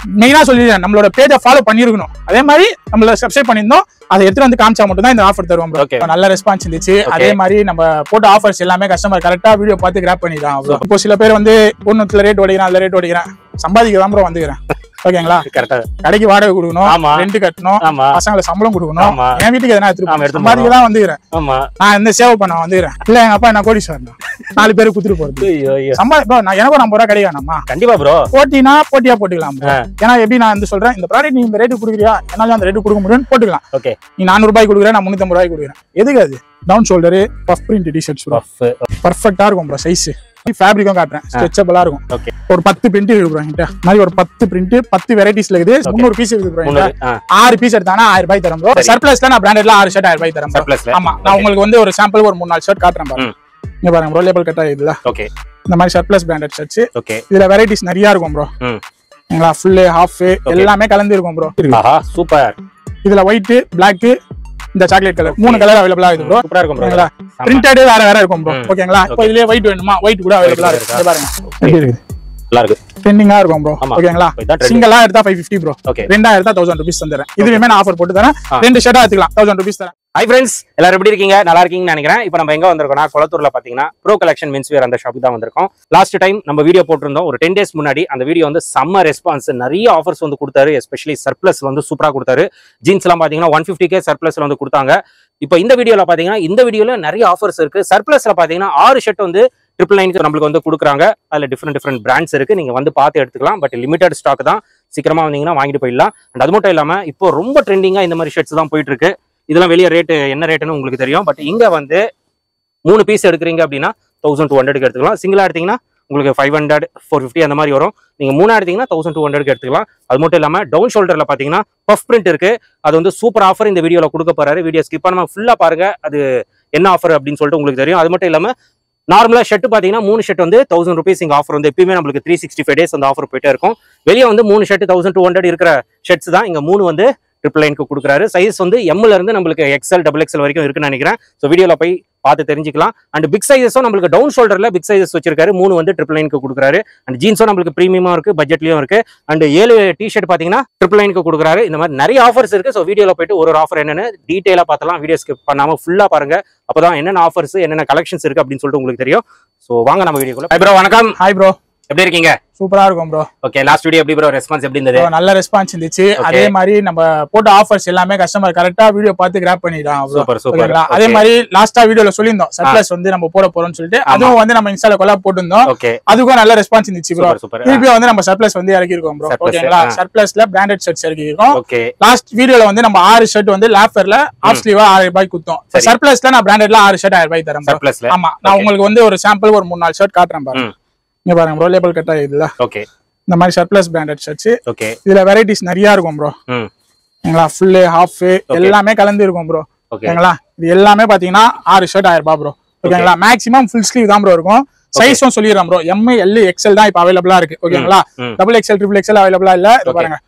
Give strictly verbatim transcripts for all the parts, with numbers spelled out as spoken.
மெயினா சொல்லிடுறேன், நம்மளோட பேஜை ஃபாலோ பண்ணிருக்கணும். அதே மாதிரி நம்மள சப்ஸ்கிரைப் பண்ணிருந்தோம், அதை எடுத்து வந்து காமிச்சா மட்டும் தான் இந்த ஆஃபர் தருவோம் ப்ரோ. நல்ல ரெஸ்பான்ஸ் இருந்துச்சு. அதே மாதிரி நம்ம போட்ட ஆஃபர்ஸ் எல்லாமே கஸ்டமர் கரெக்டா வீடியோ பார்த்து கிராப் பண்ணிட்டான் ப்ரோ. இப்போ சில பேர் வந்து ஒன்னுத்துல ரேட் ஓடிக்கிறான், அந்த ரேட் ஓடிக்கிறான், சம்பாதிக்க தான் ப்ரோ வந்துக்கிறேன். ஓகேங்களா? கடைக்கு வாடகை கொடுக்கணும், ரெண்ட் கட்டணும், பசங்களை சம்பளம் கொடுக்கணும், என் வீட்டுக்கு எதனா எடுத்துட்டு சம்பாதிக்க தான் வந்துக்கிறேன். நான் இந்த சேவை பண்ண வந்துக்கிறேன். இல்ல எங்க அப்பா என்ன கோடீஸ்வரன், நாலு பேருக்கு குத்துட்டு போறது சம்பாதி. நான் எனக்கும் ஐம்பது ரூபா கிடைக்காமா? கண்டிப்பா ப்ரோ. போட்டினா போட்டியா போட்டுக்கலாம். ஏன்னா எப்படி நான் வந்து சொல்றேன், இந்த ப்ராடக்ட் நீ இந்த ரேட்டு கொடுக்குறியா, என்னால அந்த ரேட்டு கொடுக்க முடியும்னு போட்டுக்கலாம். நீ நானூறு ரூபாய் கொடுக்குறேன், நான் முன்னூத்தி ஐம்பது ரூபாய் கொடுக்குறேன். எதுக்கு அது? Down shoulder, puff print T-shirts பர்ஃபெக்டா இருக்கும் ப்ரோ. சைஸ் ஃபேப்ரிக்கும் காட்டுறேன், ஸ்ட்ரெச்சபிளா இருக்கும். ஒரு பத்து பிரிண்ட் இருக்கு ப்ரோ என்கிட்ட. மாதிரி ஒரு பத்து பிரிண்ட் பத்து வெரைட்டிஸ்ல இருக்குது. முன்னூறு பீஸ் இருக்கு ப்ரோ. ஆறு பீஸ் எடுத்தானா ஆயிரம் ரூபாய் தரும் ப்ரோ. சர்ப்ளஸ்ல நான் பிராண்டட்ல ஆறு ஷர்ட் ஆயிரம் ரூபாய் தரேன். ஆமா, நான் உங்களுக்கு வந்து ஒரு சாம்பிள் ஒரு மூணு நாலு ஷர்ட் காட்டுறேன் பாருங்க. இங்க பாருங்க ப்ரோ, லேபிள் கட் ஆகுதுல. ஓகே, இந்த மாதிரி சர்ப்ளஸ் பிராண்டட் ஷர்ட்ஸ். ஓகே, இதுல வெரைட்டிஸ் நிறைய இருக்கும் ப்ரோ.ங்களா, ஃபுல் ஹாஃப் எல்லாமே கலந்து இருக்கும் ப்ரோ. ஆஹா சூப்பர். இதுல ஒயிட், பிளாக், இந்த சாக்லேட் கலர் மூணு கலர் அவைலபிளா இருக்கு ப்ரோ. சூப்பரா இருக்கும் ப்ரோ. பிரிண்டட் வேற வேற இருக்கும் ப்ரோ. ஓகேங்களா? இப்போ இதுலயே ஒயிட் வேணுமா, ஒயிட் கூட அவைலபிளா இருக்கு. இங்க பாருங்க எப்படி இருக்கு, நல்லா இருக்கு, ட்ரெண்டிங்கா இருக்கும் ப்ரோ. ஓகேங்களா? சிங்கிளா எடுத்தா five fifty ப்ரோ. ரெண்டா எடுத்தா one thousand rupees தரேன். இதுவே நான் ஆஃபர் போட்டு தரேன். ரெண்டு ஷர்ட்டா எடுத்துக்கலாம், one thousand rupees தரேன். ஹை ஃப்ரெண்ட்ஸ், எல்லாரும் எப்படி இருக்கீங்க? நல்லா இருக்கீங்கன்னு நினைக்கிறேன். இப்போ நம்ம எங்க வந்திருக்கோம்னா, கொளத்தூர்ல பாத்தீங்கன்னா ப்ரோ கலெக்ஷன் மென்ஸ் வேர் அந்த ஷாப்புக்கு தான் வந்திருக்கோம். லாஸ்ட் டைம் நம்ம வீடியோ போட்டிருந்தோம் ஒரு டென் டேஸ் முன்னாடி. அந்த வீடியோ வந்து செம்ம ரெஸ்பான்ஸ், நிறைய ஆஃபர்ஸ் வந்து கொடுத்தாரு. எஸ்பெஷலி சர்ப்ளஸ் வந்து சூப்பரா கொடுத்தாரு. ஜீன்ஸ் எல்லாம் பாத்தீங்கன்னா ஒன் பிப்டி கே சர்ப்ளஸ்ல வந்து கொடுத்தாங்க. இப்போ இந்த வீடியோல பாத்தீங்கன்னா இந்த வீடியோல நிறைய ஆஃபர்ஸ் இருக்கு. சர்ப்ளஸ்ல பாத்தீங்கன்னா ஆறு ஷர்ட் வந்து ட்ரிபிள் நைன் நம்மளுக்கு வந்து கொடுக்குறாங்க. அதுல டிஃப்ரெண்ட் டிஃப்ரெண்ட் பிராண்ட்ஸ் இருக்கு, நீங்க வந்து பார்த்து எடுத்துக்கலாம். பட் லிமிடெட் ஸ்டாக் தான், சீக்கிரமா வந்தீங்கன்னா வாங்கிட்டு போயிடலாம். அண்ட் அது மட்டும் இல்லாம இப்போ ரொம்ப ட்ரெண்டிங்கா இந்த மாதிரி ஷர்ட்ஸ் தான் போயிட்டு இருக்கு. இதெல்லாம் வெளியே ரேட்டு என்ன ரேட்டுன்னு உங்களுக்கு தெரியும். பட் இங்க வந்து மூணு பீஸ் எடுக்கிறீங்க அப்படின்னா தௌசண்ட் டூ ஹண்ட்ரட்க்கு எடுத்துக்கலாம். சிங்கிளா எடுத்தீங்கன்னா உங்களுக்கு ஃபைவ் ஹண்ட்ரட் ஃபோர் ஃபிஃப்டி அந்த மாதிரி வரும். நீங்க மூணா எடுத்தீங்கன்னா தௌசண்ட் டூ ஹண்ட்ரட்க்கு எடுத்துக்கலாம். அது மட்டும் இல்லாம டவுன் ஷோல்டர்ல பாத்தீங்கன்னா பஃப் பிரிண்ட் இருக்கு. அது வந்து சூப்பர் ஆஃபர் இந்த வீடியோல கொடுக்க போறாரு. வீடியோ ஸ்கிப் பண்ணாம ஃபுல்லா பாருங்க, அது என்ன ஆஃபர் அப்படின்னு சொல்லிட்டு உங்களுக்கு தெரியும். அது மட்டும் இல்லாம நார்மலா ஷர்ட் பாத்தீங்கன்னா மூணு ஷர்ட் வந்து தௌசண்ட் ருபீஸ் இங்க ஆஃபர் வந்து எப்பயுமே நம்மளுக்கு த்ரீ சிக்ஸ்டி ஃபைவ் டேஸ் அந்த ஆஃபர் போயிட்டே இருக்கும். வெளியே வந்து மூணு ஷர்ட் தௌசண்ட் டூ ஹண்ட்ரட் இருக்கிற ஷர்ட்ஸ் தான் இங்க மூணு வந்து ட்ரிபிள் நைனுக்கு கொடுக்குறாரு. சைஸ் வந்து எம்ல இருந்து நம்மளுக்கு எக்ஸ்எல் டபுள் எக்ஸ்எல் வரைக்கும் இருக்குன்னு நினைக்கிறேன். ஸோ வீடியோல போய் பார்த்து தெரிஞ்சுக்கலாம். அண்ட் பிக் சைஸஸும் நம்மளுக்கு டவுன் ஷோல்டர்ல பிக் சைஸஸ் வச்சிருக்காரு. மூணு வந்து ட்ரிபிள் நைனுக்கு கொடுக்குறாரு. அண்ட் ஜீன்ஸும் நம்மளுக்கு ப்ரீமியமா இருக்கு, பட்ஜெட்லயும் இருக்கு. அண்ட் ஏழு டி ஷர்ட் பாத்தீங்கன்னா ட்ரிபிள் நைனுக்கு கொடுக்குறாரு. இந்த மாதிரி நிறைய ஆஃபர்ஸ் இருக்கு. ஸோ வீடியோல போயிட்டு ஒரு ஒரு ஆஃபர் என்னன்னு டீடைலா பார்த்தலாம். வீடியோ ஸ்கிப் பண்ணாம ஃபுல்லா பாருங்க, அப்பதான் என்னென்ன ஆஃபர்ஸ் என்னென்ன கலெக்ஷன்ஸ் இருக்கு அப்படின்னு சொல்லிட்டு உங்களுக்கு தெரியும். ஸோ வாங்க நம்ம வீடியோக்குள்ள. ஹாய் ப்ரோ, வணக்கம். ஹாய் ப்ரோ, எப்படி இருக்கீங்க? சூப்பரா இருக்கும் ப்ரோ. ஓகே, லாஸ்ட் வீடியோ எப்படி ப்ரோ ரெஸ்பான்ஸ் எப்படி இருந்தது? நல்ல ரெஸ்பான்ஸ் இருந்துச்சு. அதே மாதிரி நம்ம போட்ட ஆஃபர்ஸ் எல்லாமே கஸ்டமர் கரெக்டா வீடியோ பார்த்து கிராப் பண்ணிட்டான். Super super. அதே மாதிரி லாஸ்டா வீடியோல சொல்லியிருந்தோம் சர்ப்ளஸ் வந்து நம்ம போட போறோம்னு சொல்லிட்டு, அதுவும் வந்து நம்ம இன்ஸ்டால கொலாப் போட்டுருந்தோம். அதுக்கும் நல்ல ரெஸ்பான்ஸ் இருந்துச்சு ப்ரோ. திருப்பி வந்து நம்ம சர்ப்ளஸ் வந்து இறக்கி இருக்கோம் ப்ரோ. ஓகேங்களா? சர்ப்ளஸ்ல பிராண்டட் ஷர்ட்ஸ் இறக்கி இருக்கோம். லாஸ்ட் வீடியோல வந்து நம்ம ஆறு ஷர்ட் வந்து லாஃபர்ல ஆஃப் ஸ்லீவா ஆயிரம் ரூபாய் குத்தோம். சர்ப்ளஸ்ல நான் பிராண்டட்ல ஆறு ஷர்ட் ஆயிரம் ரூபாய் தரேன். ஆமா, நான் உங்களுக்கு வந்து ஒரு சாம்பிள் ஒரு மூணு நாலு ஷர்ட் காட்டுறேன் பாருங்க. இங்க பாருங்க ப்ரோ, லேபிள் கட் ஆகுதுல. ஓகே, இந்த மாதிரி சர்ப்ளஸ் பிராண்டட் ஷர்ட்ஸ். ஓகே, இதுல வெரைட்டிஸ் நிறைய இருக்கும் ப்ரோ. ஓகேங்களா? ஃபுல் ஹாஃப் எல்லாமே கலந்து இருக்கும் ப்ரோ. ஓகேங்களா? இது எல்லாமே பாத்தீங்கன்னா ஆறு ஷர்ட் ஆயிரம் ரூபாய் ப்ரோ. ஓகேங்களா? மேக்ஸிமம் ஃபுல் ஸ்லீவ் தான் ப்ரோ இருக்கும். சைஸும் சொல்லிடுறேன் ப்ரோ, எம் எல் எக்ஸ்எல் தான் இப்ப அவைலபிளா இருக்கு. ஓகேங்களா? டபுள் எக்ஸ்எல் ட்ரிபிள் எக்ஸ்எல் அவைலபிளா இல்ல. இது பாருங்க,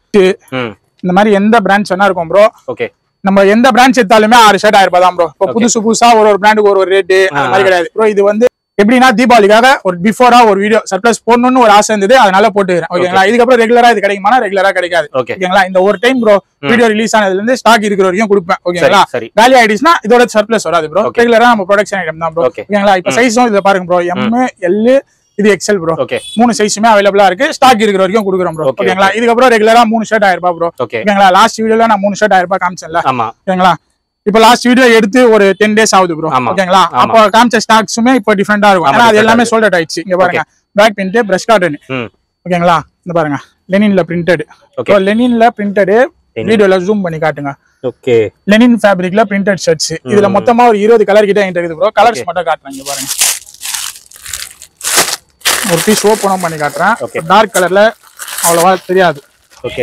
இந்த மாதிரி எந்த பிராண்ட்ஸ் வேணா இருக்கும் ப்ரோ. ஓகே, நம்ம எந்த பிராண்ட்ஸ் எடுத்தாலுமே ஆறு ஷர்ட் ஆயிரம் ரூபாய் தான் ப்ரோ. இப்போ புதுசு புதுசா ஒரு ஒரு பிராண்டுக்கு ஒரு ஒரு ரேட்டு அந்த மாதிரி கிடையாது ப்ரோ. இது வந்து எப்படின்னா தீபாவளிக்காக ஒரு பிஃபோரா ஒரு வீடியோ சர்ப்ளஸ் போடணும்னு ஒரு ஆசை இருந்தது, அதனால போட்டுக்கிறேன். ஓகேங்களா? இதுக்கப்புறம் ரெகுலரா இது கிடைக்குமா? ரெகுலரா கிடைக்காது. ஓகேங்களா? இந்த ஒரு டைம் ப்ரோ வீடியோ ரிலீஸ் ஆனதுல இருந்து ஸ்டாக் இருக்கிற வரைக்கும் கொடுப்பேன். ஓகேங்களா? காலி ஆயிடுச்சுன்னா இதோட சர்ப்ளஸ் வராது ப்ரோ. ரெகுலரா நம்ம ப்ரொடக்ஷன் ஐட்டம் தான் ப்ரோ. ஓகேங்களா? இப்ப சைஸும் இதுல பாருங்க ப்ரோ, எம் எல் இது எக்ஸ்எல் ப்ரோ. மூணு சைஸுமே அவைலபிளா இருக்கு. ஸ்டாக் இருக்கிற வரைக்கும் கொடுக்குறோம் ப்ரோ. ஓகேங்களா? இதுக்கப்புறம் ரெகுலரா மூணு ஷர்ட் ஆயிரம் ரூபாய் ப்ரோ. ஓகேங்களா? லாஸ்ட் வீடியோல நான் மூணு ஷர்ட் ஆயிரம் ரூபாய் காமிச்சேன்ல. ஓகேங்களா? இப்ப லாஸ்ட் வீடியோ எடுத்து ஒரு டென் டேஸ் ஆகுது ப்ரோ. ஓகேங்களா? அப்ப காமிச்ச ஸ்டாக்ஸுமே இப்ப டிஃபரெண்டா இருக்கும். ஏன்னா அது எல்லாமே சோல்ட் அவுட் ஆயிடுச்சு. இங்க பாருங்க, பேக் பிரிண்ட், பிரஷ் காட்டன். ஓகேங்களா? இந்த பாருங்க, லெனின்ல பிரிண்டட். லெனின்ல பிரிண்டட் வீடியோல ஜூம் பண்ணி காட்டுங்க. ஓகே, லெனின் ஃபேப்ரிக்ல பிரிண்டட் ஷர்ட்ஸ். இதுல மொத்தமா ஒரு இருபது கலர் கிட்ட என்கிட்ட இருக்குது ப்ரோ. கலர்ஸ் மட்டும் காட்டுறேன். இங்க பாருங்க, ஒரு பீஸ் ஓபன் பண்ணி காட்டுறேன். டார்க் கலர்ல அவ்வளவா தெரியாது. ஓகே,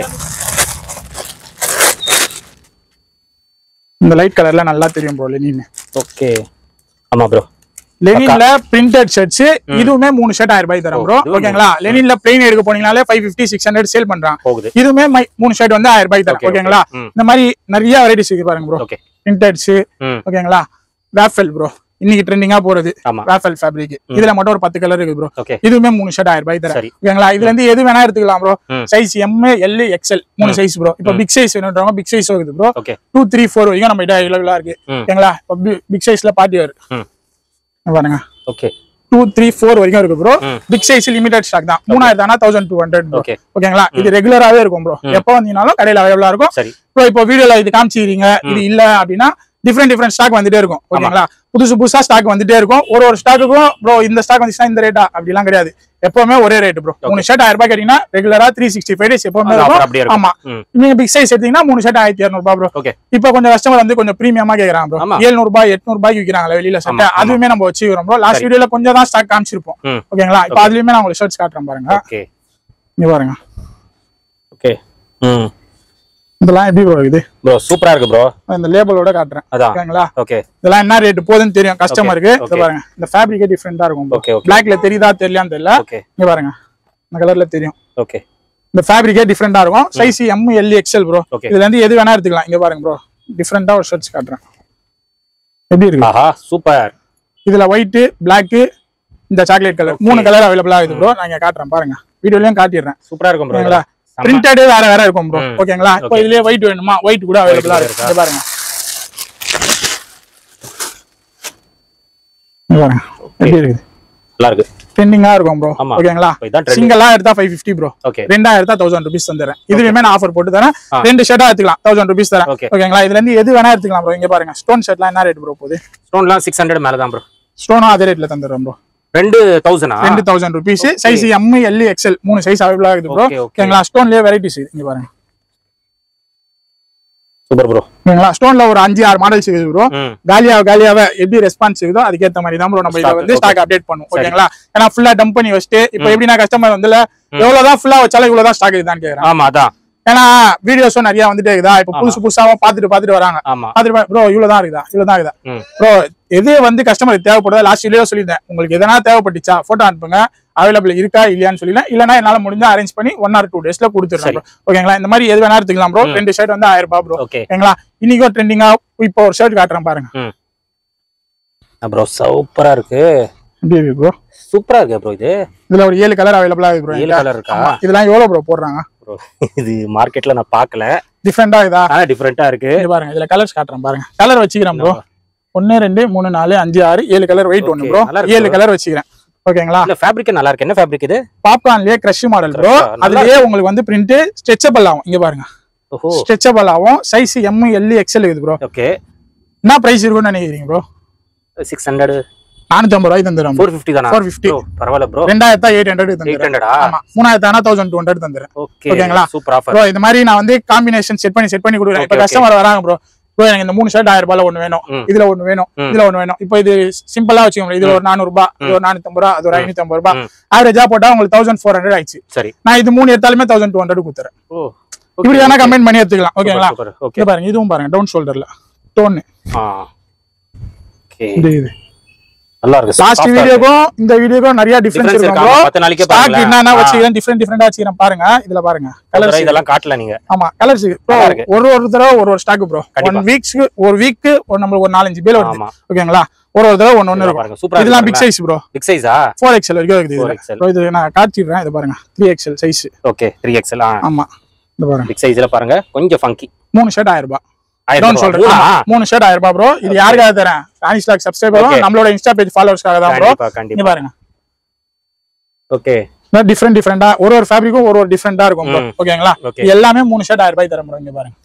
இந்த லைட் கலர்ல நல்லா தெரியும் ப்ரோ லெனின். ஓகே, ஆமா ப்ரோ. லெனின்ல பிரிண்டட் ஷர்ட்ஸ் இதுவுமே மூணு ஷர்ட் ஆயிரம் ரூபாய் தரும் ப்ரோ. ஓகேங்களா? லெனின்ல பிளைன் எடுக்க போனீங்கனாலே five fifty six hundred sale பண்றான். இதுவுமே மூணு ஷர்ட் வந்து ஆயிரம் ரூபாய் தரும். ஓகேங்களா? இந்த மாதிரி நிறைய வெரைட்டிஸ் இருக்கு பாருங்க ப்ரோ. பிரிண்டட்ஸ். ஓகேங்களா? வேஃபல் ப்ரோ, இன்னைக்கு ட்ரெண்டிங்கா போறது ராஃபல் ஃபேப்ரிக். இதுல மட்டும் ஒரு பத்து கலர் இருக்கு ப்ரோ. இதுவுமே மூணு ஷர்ட் ஆயிரம் ரூபாய் தரேன். ஓகேங்களா? இதுல இருந்து எது வேணா எடுத்துக்கலாம் bro. Size M L XL மூணு சைஸ் ப்ரோ. இப்போ பிக் சைஸ் வேணும்ன்றவங்க பிக் சைஸ் இருக்குது ப்ரோ. டூ த்ரீ ஃபோர் வரைக்கும் நம்ம கிட்ட அவைலபிளா இருக்கு. ஓகேங்களா? இப்போ பிக் சைஸ்ல பார்ட்டி வேர் பாருங்க. ஓகே டூ த்ரீ ஃபோர் வரைக்கும் இருக்கு bro. Big size limited stock தான். மூணாயிரத்தி ஆனா தௌசண்ட் டூ ஹண்ட்ரட் ப்ரோ. ஓகேங்களா? இது ரெகுலராவே இருக்கும் ப்ரோ. எப்போ வந்தீங்கன்னாலும் கடையில அவைலபிளா இருக்கும். ப்ரோ இப்போ வீடியோல இது காமிச்சிக்கிறீங்க, இது இல்ல அப்படின்னா டிஃப்ரெண்ட் டிஃப்ரெண்ட் ஸ்டாக் வந்துட்டே இருக்கும். ஓகேங்களா? புதுசு புதுசா ஸ்டாக் வந்துட்டே இருக்கும். ஒரு ஒரு ஸ்டாக்குக்கும் ப்ரோ இந்த ஸ்டாக் வந்துச்சுன்னா இந்த ரேட்டா அப்படிலாம் கிடையாது. எப்பவுமே ஒரே ரேட் ப்ரோ. மூணு ஷர்ட் ஆயிரம் ரூபாய் கேட்டீங்கன்னா ரெகுலரா த்ரீ சிக்ஸ்டி ஃபைவ் டேஸ் எப்பவுமே இருக்கும். ஆமா, நீங்க பிக் சைஸ் எடுத்தீங்கன்னா மூணு ஷர்ட் ஆயிரத்தி இரநூறு ரூபாய் ப்ரோ. இப்போ கொஞ்சம் கஸ்டமர் வந்து கொஞ்சம் பிரீமியமா கேக்குறாங்க ப்ரோ. எழுநூறு ரூபாய் எட்நூறு ரூபாய்க்கு விற்கிறாங்களா வெளியில சட்டை, அதுவுமே நம்ம வச்சுக்கிறோம் ப்ரோ. லாஸ்ட் வீடியோல கொஞ்சம் தான் ஸ்டாக் காமிச்சிருப்போம். ஓகேங்களா? இப்போ அதுலயுமே நான் உங்களுக்கு ஷர்ட்ஸ் காட்டுறேன் பாருங்க. இங்க பாருங்க. ஓகே, இதெல்லாம் எப்படி ப்ரோ இருக்குது ப்ரோ? சூப்பரா இருக்கு ப்ரோ. இந்த லேபிளோட காட்டுறேன். ஓகேங்களா? ஓகே, இதெல்லாம் என்ன ரேட் போகுதுன்னு தெரியும் கஸ்டமருக்கு. இத பாருங்க, இந்த ஃபேப்ரிக்கே டிஃபரெண்டா இருக்கும். ஓகே, பிளாக்ல தெரியுதா தெரியலையான்னு தெரியல. இங்க பாருங்க, இந்த கலர்ல தெரியும். ஓகே, இந்த ஃபேப்ரிக்கே டிஃபரெண்டா இருக்கும். Size M L XL bro. இதுல இருந்து எது வேணா எடுத்துக்கலாம். இங்க பாருங்க ப்ரோ, டிஃபரெண்டா ஒரு ஷர்ட்ஸ் காட்டுறேன். எப்படி இருக்கு? ஆஹா, சூப்பர். இதுல ஒயிட், பிளாக், இந்த சாக்லேட் கலர் மூணு கலர் அவைலபிளா இருக்கு ப்ரோ. நான் இங்க காட்டுறேன் பாருங்க, வீடியோலயும் காட்டிடுறேன். சூப்பரா இருக்கும் ப்ரோ. பிரிண்டட் வேற வேற இருக்கும் ப்ரோ. ஓகேங்களா? இப்போ இதுலயே ஒயிட் வேணுமா, ஒயிட் கூட அவைலபிளா இருக்கு. இங்க பாருங்க, இங்க பாருங்க எப்படி இருக்கு. நல்லா இருக்கு, ட்ரெண்டிங்கா இருக்கும் ப்ரோ. ஓகேங்களா? சிங்கிளா எடுத்தா ஃபைவ் ஃபிஃப்டி ப்ரோ. ரெண்டா எடுத்தா தௌசண்ட் ருபீஸ் தந்துறேன். இதுவுமே நான் ஆஃபர் போட்டு தரேன். ரெண்டு ஷர்ட்டா எடுத்துக்கலாம், தௌசண்ட் ருபீஸ் தரேன். ஓகேங்களா? இதுல இருந்து எது வேணா எடுத்துக்கலாம் ப்ரோ. இங்க பாருங்க, ஸ்டோன் ஷர்ட்லாம் என்ன ரேட் ப்ரோ போகுது? ஸ்டோன்லாம் சிக்ஸ் ஹண்ட்ரட் மேல தான் ப்ரோ. ஸ்டோனும் அதே ரேட்ல தந்துடுறோம் ப்ரோ. ரெண்டு தௌசண்ட் ரெண்டு thousand rupees. Size M L XL மூணு சைஸ் அவைலபிளா இருக்கு ப்ரோ. ஓகேங்களா? ஸ்டோன்லயே வெரைட்டிஸ் இங்க பாருங்க. Super bro. ஓகேங்களா? ஸ்டோன்ல ஒரு அஞ்சு ஆறு மாடல்ஸ் இருக்குது ப்ரோ. காலியா காலியாவே எப்படி ரெஸ்பான்ஸ் இருக்குதோ அதுக்கேற்ற மாதிரி தான் ப்ரோ நம்ம இதை வந்து ஸ்டாக் அப்டேட் பண்ணுவோம். ஓகேங்களா? ஏன்னா ஃபுல்லா டம்ப் பண்ணி வச்சுட்டு இப்போ எப்படின்னா கஸ்டமர் வந்து எவ்வளவுதான் ஃபுல்லா வச்சாலும் இவ்வளவுதான் ஸ்டாக் இருக்குதான்னு கேக்குறாங்க. ஆமா, அதான். ஏன்னா வீடியோஸும் நிறைய வந்துட்டே இருக்குதா, இப்ப புதுசு புதுசாவா பாத்துட்டு பாத்துட்டு வராங்க. ப்ரோ இவ்வளவுதான் இருக்குதா, இவ்வளவுதான் இருக்குதா ப்ரோ. எது வந்து கஸ்டமருக்கு தேவைப்படுதா லாஸ்ட் வீடியோ சொல்லியிருந்தேன். உங்களுக்கு எதனா தேவைப்பட்டுச்சா போட்டோ அனுப்புங்க, அவைலபிள் இருக்கா இல்லையான்னு சொல்லிடலாம். இல்லன்னா என்னால முடிஞ்சா அரேஞ்ச் பண்ணி ஒன் ஆர் டூ டேஸ்ல கொடுத்துருக்கேன். ஓகேங்களா? இந்த மாதிரி எது வேணா எடுத்துக்கலாம் ப்ரோ. ரெண்டு ஷர்ட் வந்து ஆயிரம் ரூபாய் ப்ரோ. ஓகேங்களா? இன்னைக்கும் ட்ரெண்டிங்கா இப்போ ஒரு ஷர்ட் காட்டுறேன் பாருங்க ப்ரோ. சூப்பரா இருக்கு. எப்படி இருக்கு ப்ரோ? சூப்பரா இருக்கு ப்ரோ. இது இதுல ஒரு ஏழு கலர் அவைலபிளா இருக்கு ப்ரோ. ஏழு கலர் இருக்கா? இதெல்லாம் எவ்வளவு ப்ரோ போடுறாங்க? இது மார்க்கெட்ல நான் பார்க்கல. டிஃபரெண்டா இதா? ஆ, டிஃபரெண்டா இருக்கு. இது பாருங்க, இதுல கலர்ஸ் காட்டுறேன் பாருங்க. கலர் வச்சுக்கிறேன் ப்ரோ. ஒன்னு ரெண்டு மூணு நாலு அஞ்சு ஆறு ஏழு கலர் வெயிட் ஒன்னு ப்ரோ. ஏழு கலர் வச்சுக்கிறேன். ஓகேங்களா? இல்ல ஃபேப்ரிக் நல்லா இருக்கு. என்ன ஃபேப்ரிக் இது? பாப்கார்ன்லயே கிரஷ் மாடல் ப்ரோ. அதுலயே உங்களுக்கு வந்து பிரிண்ட் ஸ்ட்ரெச்சபிள் ஆகும். இங்க பாருங்க, ஸ்ட்ரெச்சபிள் ஆகும். சைஸ் எம் எல் எக்ஸ்எல் இது ப்ரோ. ஓகே, என்ன பிரைஸ் இருக்கும்னு நினைக்கிறீங்க ப்ரோ? சிக்ஸ் ஹண்ட்ரட் நானூத்தி ஐம்பது ரூபாய் தந்துறேன். ஃபோர் ஃபிஃப்டி தானா? Four fifty. பரவாயில்ல ப்ரோ. ரெண்டாயிரத்து எயிட் ஹண்ட்ரட் தந்துறேன். எயிட் ஹண்ட்ரட் ஆமா, மூணாயிரத்து ஆனா தௌசண்ட் டூ ஹண்ட்ரட் தந்துறேன். ஓகேங்களா? Super offer bro. இந்த மாதிரி நான் வந்து காம்பினேஷன் செட் பண்ணி செட் பண்ணி கொடுக்குறேன். இப்ப கஸ்டமர் வராங்க ப்ரோ, ப்ரோ எனக்கு இந்த மூணு ஷர்ட் ஆயிரம் ரூபாய்ல ஒண்ணு வேணும், இதுல ஒண்ணு வேணும், இதுல ஒண்ணு வேணும். இப்போ இது சிம்பிளா வச்சுக்கோங்க. இது ஒரு நானூறு ரூபாய், இது ஒரு நானூத்தி ஐம்பது ரூபாய், அது ஒரு ஐநூத்தி ஐம்பது ரூபாய். ஆவரேஜா போட்டா உங்களுக்கு தௌசண்ட் ஃபோர் ஹண்ட்ரட் ஆயிடுச்சு. சரி, நான் இது மூணு எடுத்தாலுமே தௌசண்ட் டூ ஹண்ட்ரட் கொடுத்துறேன். இப்படி வேணா கம்பைன் பண்ணி எடுத்துக்கலாம். ஓகேங்களா? இங்க பாருங்க, இதுவும் பாருங்க, டவுன் ஷோல்டர்ல டோன். இது நல்லா இருக்கு. லாஸ்ட் வீடியோக்கும் இந்த வீடியோக்கும் நிறைய டிஃபரன்ஸ் இருக்கு ப்ரோ. பத்து நாளைக்கு பாருங்க, என்னன்னா வச்சிக்கிறேன் டிஃபரண்ட் டிஃபரண்டா வச்சிக்கிறேன் பாருங்க. இதுல பாருங்க கலர்ஸ் இதெல்லாம் காட்டல நீங்க. ஆமா, கலர்ஸ் ப்ரோ ஒரு ஒரு தடவை ஒரு ஒரு ஸ்டாக் ப்ரோ. ஒன் வீக்ஸ்க்கு ஒரு வீக் நமக்கு ஒரு நாலஞ்சு பேல் வருது. ஓகேங்களா? ஒரு ஒரு தடவை ஒன்னு ஒன்னு இருக்கும். இதெல்லாம் பிக் சைஸ் ப்ரோ. பிக் சைஸா? ஃபோர் எக்ஸ்எல் வரைக்கும் இருக்குது ப்ரோ. இது நான் காட்டிடுறேன். இது பாருங்க, three XL size. Okay, three XL. ஆமா, இது பாருங்க பிக் சைஸ்ல பாருங்க, கொஞ்சம் ஃபங்கி. மூணு ஷர்ட் ஆயிரம் ரூபாய். மூணு ஷர்ட் ஆயிரம் ரூபாய் ப்ரோ. இது யாருக்காக தரேன்? ராணி ஸ்டாக் சப்ஸ்கிரைபரும் நம்மளோட இன்ஸ்டா பேஜ் ஃபாலோவர்ஸ்க்காக தான் ப்ரோ. இங்க பாருங்க. ஓகே, டிஃபரெண்ட் டிஃபரெண்டா ஒரு ஒரு ஃபேப்ரிக்கும் ஒரு ஒரு டிஃபரெண்டா இருக்கும் ப்ரோ. ஓகேங்களா? எல்லாமே மூணு ஷர்ட் ஆயிரம் ரூபாய் தரேன் ப்ரோ. இங்க பாருங்க,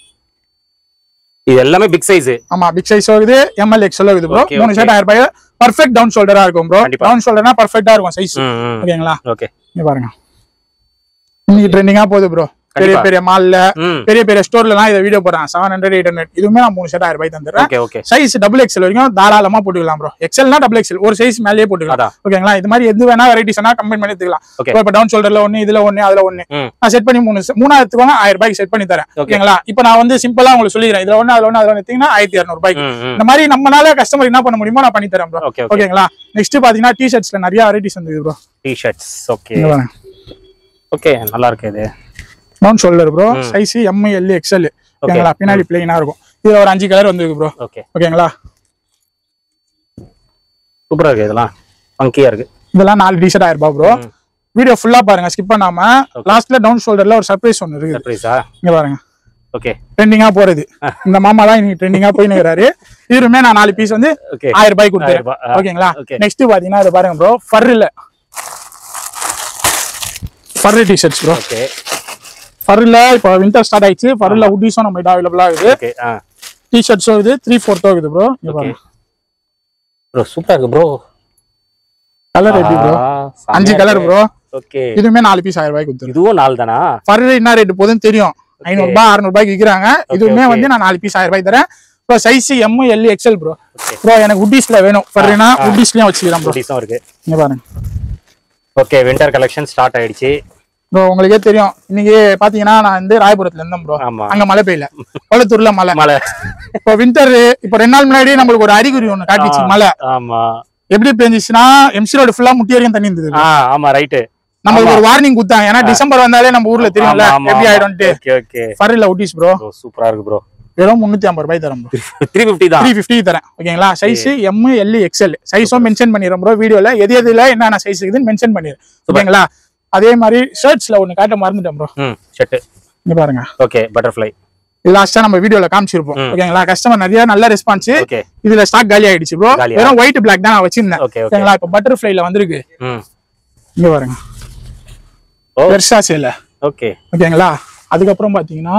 இது எல்லாமே பிக் சைஸ். ஆமா, பிக் சைஸ் வருது, எம்எல் எக்ஸ்எல் வருது ப்ரோ. மூணு ஷர்ட் ஆயிரம் ரூபாய். பர்ஃபெக்ட் டவுன் ஷோல்டரா இருக்கும் ப்ரோ. டவுன் ஷோல்டர்னா பர்ஃபெக்ட்டா இருக்கும் சைஸ். ஓகேங்களா? ஓகே, இங்க பாருங்க, இன்னைக்கு ட்ரெண்டிங்கா போகுது ப்ரோ. பெரிய பெரிய மால்ல பெரிய பெரிய ஸ்டோர்ல எல்லாம் இதை வீடியோ போடுறாங்க. Seven hundred eight hundred. இதுவுமே நான் மூணு ஷர்ட் ஆயிரம் ரூபாய் தந்துடுறேன். சைஸ் டபுள் எக்ஸ்எல் வரைக்கும் தாராளமா போட்டுக்கலாம் ப்ரோ. எக்ஸ்எல்னா டபுள் எக்ஸ்எல் ஒரு சைஸ் மேலேயே போட்டுக்கலாம். ஓகேங்களா? இது மாதிரி எது வேணா வெரைட்டிஸ் கம்பைன் பண்ணி எடுத்துக்கலாம். இப்ப டவுன் ஷோல்டர்ல ஒண்ணு, இதுல ஒண்ணு, அதுல ஒண்ணு நான் செட் பண்ணி மூணு மூணாயிரத்துக்கு ஆயிரம் ரூபாய்க்கு செட் பண்ணி தரேன். ஓகேங்களா? இப்ப நான் வந்து சிம்பிளா உங்களுக்கு சொல்லிடுறேன். இதுல ஒண்ணு, அதுல ஒண்ணு, அதுல ஒண்ணு ஆயிரத்தி இருநூறு ரூபாய்க்கு. இந்த மாதிரி நம்மளால கஸ்டமர் என்ன பண்ண முடியுமோ நான் பண்ணி தரேன் ப்ரோ. ஓகேங்களா? நெக்ஸ்ட் பாத்தீங்கன்னா டி ஷர்ட்ஸ்ல நிறைய வெரைட்டிஸ் வந்து bro. T shirts okay okay, நல்லா இருக்கு. இது down shoulder bro. Size M L XL. ஓகேங்களா? பின்னாடி பிளைனா இருக்கும். இதுல ஒரு அஞ்சு கலர் வந்துருக்கு ப்ரோ. ஓகே, ஓகேங்களா? சூப்பரா இருக்கு இதெல்லாம் ஃபங்கியா இருக்கு இதெல்லாம் நாலு டிஷர்ட் ஆயிரம் ரூபாய் ப்ரோ வீடியோ ஃபுல்லா பாருங்க ஸ்கிப் பண்ணாம லாஸ்ட்ல டவுன் ஷோல்டர்ல ஒரு சர்ப்ரைஸ் ஒன்னு இருக்கு சர்ப்ரைஸா இங்க பாருங்க ஓகே ட்ரெண்டிங்கா போறது இந்த மாமா தான் இன்னைக்கு ட்ரெண்டிங்கா போய் நிக்கிறாரு இதுமே நான் நாலு பீஸ் வந்து ஆயிரம் ரூபாய் கொடுத்தேன் ஓகேங்களா நெக்ஸ்ட் பாத்தீங்கன்னா இது பாருங்க ப்ரோ ஃபர்ல ஃபர் டிஷர்ட்ஸ் ப்ரோ ஓகே ஃபர்ல இப்போ வின்டர் ஸ்டார்ட் ஆயிடுச்சு ஃபர்ல ஹுடிஸும் நம்ம கிட்ட அவைலபிளா இருக்குது ஓகே ஆ டிஷர்ட்ஸும் இருக்குது த்ரீ ஃபோர்த்தோ இருக்குது ப்ரோ இங்க பாருங்க ப்ரோ சூப்பரா இருக்கு ப்ரோ கலர் எப்படி ப்ரோ அஞ்சு கலர் ப்ரோ ஓகே இதுமே நாலு பீஸ் ஆயிரம் ரூபாய்க்கு கொடுத்துருக்கேன் இதுவும் நாலு தானா ஃபர் என்ன ரேட் போதுன்னு தெரியும் ஐநூறு ரூபாய் அறுநூறு ரூபாய்க்கு விற்கிறாங்க இதுவுமே வந்து நான் நாலு பீஸ் ஆயிரம் ரூபாய் தரேன் bro size M L XL bro bro எனக்கு உட்டிஸ்ல வேணும் ஃபர்னா உட்டிஸ்லயும் வச்சுக்கிறேன் ப்ரோ உட்டிஸும் இருக்கு இங்க பாருங்க ஓகே வின்டர் கலெக்ஷன் ஸ்டார்ட் ஆயிடுச்சு ப்ரோ உங்களுக்கே தெரியும் இன்னைக்கு பாத்தீங்கன்னா நான் வந்து ராயபுரத்துல இருந்தேன் ப்ரோ அங்க மழை பெய்யல கொளத்தூர்ல மழை மழை இப்போ வின்டர் இப்போ ரெண்டு நாள் முன்னாடி நம்மளுக்கு ஒரு அறிகுறி ஒண்ணு காட்டிச்சு மழை ஆமா எப்படி பெஞ்சிச்சுன்னா எம்சி ரோடு ஃபுல்லா முட்டி வரைக்கும் தண்ணி இருந்தது ஆமா ரைட்டு நம்மளுக்கு ஒரு வார்னிங் கொடுத்தாங்க ஏன்னா டிசம்பர் வந்தாலே நம்ம ஊர்ல தெரியும்ல எப்படி ஆயிடும்ட்டு ஓகே ஓகே ஃபர்ல உட்டிஸ் ப்ரோ சூப்பரா இருக்கு ப்ரோ வெறும் முன்னூத்தி ஐம்பது ரூபாய் தரேன் ப்ரோ த்ரீ ஃபிஃப்டி தான் த்ரீ ஃபிஃப்டி தரேன் ஓகேங்களா சைஸ் எம் எல் எக்ஸ்எல் சைஸும் மென்ஷன் பண்ணிடுறோம் ப்ரோ வீடியோல எது எதுல என்னென்ன சைஸ் இருக்குதுன்னு மென்ஷன் பண்ணிடுறேன் ஓகேங்களா அதே மாதிரி ஷர்ட்ஸ்ல ஒண்ணு காட்ட மறந்துட்டேன் ப்ரோ ம் ஷர்ட் இங்க பாருங்க ஓகே பட்டர்ஃப்ளை இது லாஸ்டா நம்ம வீடியோல காமிச்சிருப்போம் ஓகேங்களா கஸ்டமர் நிறைய நல்ல ரெஸ்பான்ஸ் இதுல ஸ்டாக் காலி ஆயிடுச்சு ப்ரோ வெறும் ஒயிட் பிளாக் தான் நான் வச்சிருந்தேன் ஓகேங்களா இப்போ பட்டர்ஃப்ளைல வந்திருக்கு இங்க பாருங்க வெர்சா சேல ஓகே ஓகேங்களா அதுக்கப்புறம் பாத்தீங்கன்னா